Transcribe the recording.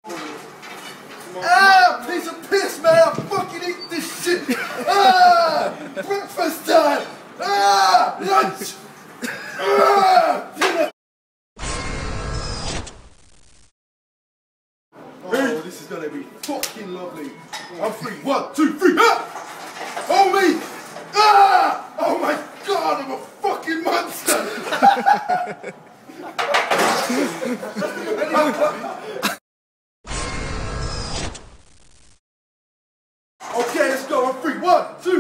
Ah, piece of piss, man! I fucking eat this shit! Ah! Breakfast time! Ah! Lunch! Ah! Dinner! Oh, this is gonna be fucking lovely. I'm free. 1, 2, 3. Ah! Hold me! Ah! Oh my god, I'm a fucking monster! Okay, let's go. I'm free. 1, 2.